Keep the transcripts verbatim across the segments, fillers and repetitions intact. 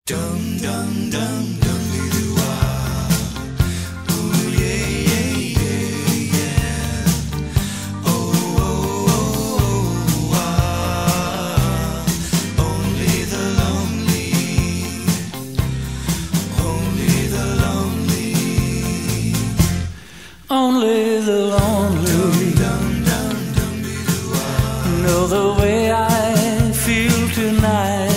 Dum dum dum dum doo wah. Ooh yeah yeah yeah yeah. Oh oh oh oh ah. Only the lonely, only the lonely, only the lonely dum dum dum doo wah. know the way I feel tonight.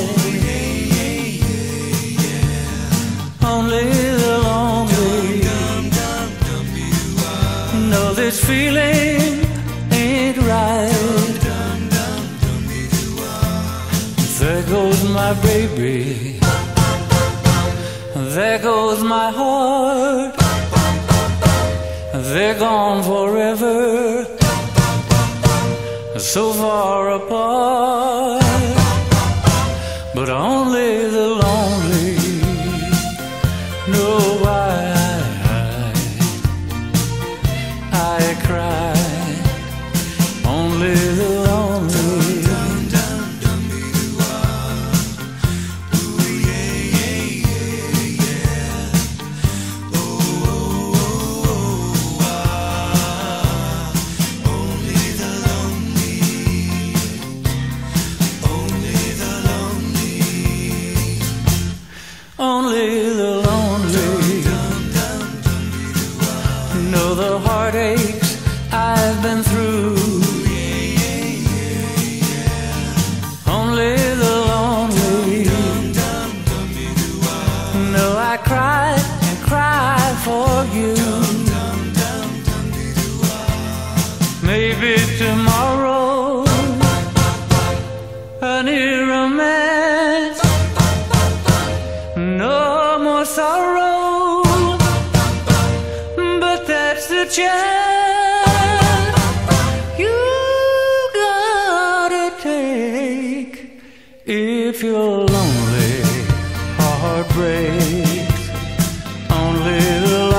Only the lonely know this feeling ain't right. There goes my baby, there goes my heart. They're gone forever, so far apart. But only the lonely know why I, I cry. Only the lonely. Only the lonely know the heartaches I've been through. Only the lonely know I cried and cried for you. Maybe tomorrow a new romance, no more sorrow, but that's the chance you gotta take. If you're lonely, heart breaks. Only the